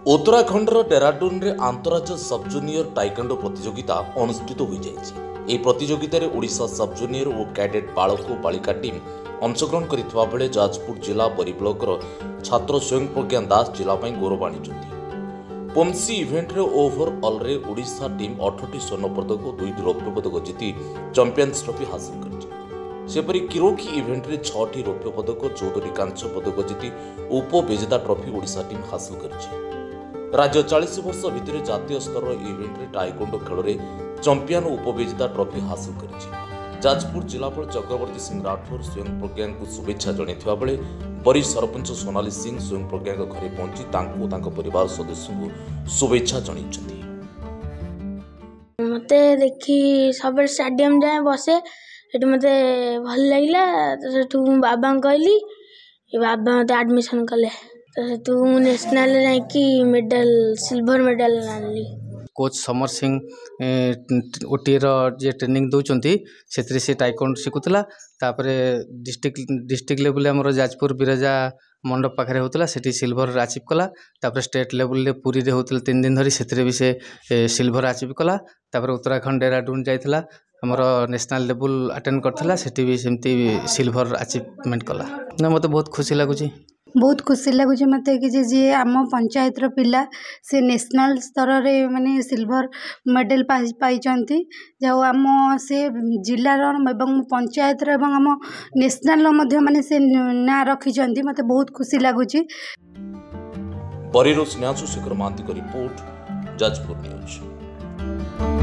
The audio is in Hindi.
उत्तराखंडर डेहराडून रे आंतरराज्य सब जूनियर टाइकोंडो प्रतियोगिता अनुष्ठित हो जाएगी। प्रतियोगिता ओडिशा सब जूनियर और कैडेट बालक और बालिका टीम अंशग्रहण करथिबा बेले जाजपुर जिला बरी ब्लॉकर छात्र स्वयं प्रज्ञा दास जिला गौरव आनिछथि। पोमसी इवेंट रे ओवरऑल रे ओडिशा टीम 18टी स्वर्ण पदक और 2टी रौप्य पदक जीति चैंपियंस ट्रॉफी हासिल करिछि। सेपरि किरोकी इवेंट रे 6टी रौप्य पदक 14टी कांस्य पदक जीति उपविजेता ट्रॉफी ओडिशा टीम हासिल करिछि। राज्य 40 वर्ष भितर जातीय स्तर इवेंट रे टाइकोंडो खेल रे चैंपियन उपविजेता ट्रॉफी हासिल करिछि। जाजपुर जिलापाल चक्रवर्ती सिंह राठौर स्वयं प्रज्ञा को शुभेच्छा जणाइथिबा बेले बरी सरपंच सोनाली सिंह स्वयं प्रज्ञा घरे पहुंची तांको तांको परिवार सदस्य को शुभेच्छा जणाइछथि। मते देखि सब स्टेडियम जाए बसे सेठी मते भल लागला। तो सेठू बाबा कहली बाबा मते एडमिशन कले तो तू नेशनल जाकि मेडल सिल्वर मेडल आनली। कोच समर सिंह ओटी जे ट्रेनिंग दौरान से टाइकोंडो शिखुला। डिस्ट्रिक्ट लेवल आम जाजपुर बिरजा मंडप पाखे होता से सिल्वर अचीव कला। स्टेट लेवल पुरी रे होता 3 दिन धरी से भी से सिल्वर अचीव कला। उत्तराखंड डेहराडून जाइला आमर नेशनल लेवल अटेंड करथिला सेठी भी सेमती सिल्वर अचीवमेंट कला। ना मते बहुत खुशी लगुची। बहुत खुशी लगुच मत कि जी आम पंचायत पिला से नेशनल स्तर रे माने सिल्वर मेडल पाई जाओ आम से जिलार एवं पंचायत एवं आम नेशनल माने से ना रखी मत बहुत खुशी लगुच। बरीरो स्नेहाशु शेखर महांती रिपोर्ट, जाजपुर न्यूज।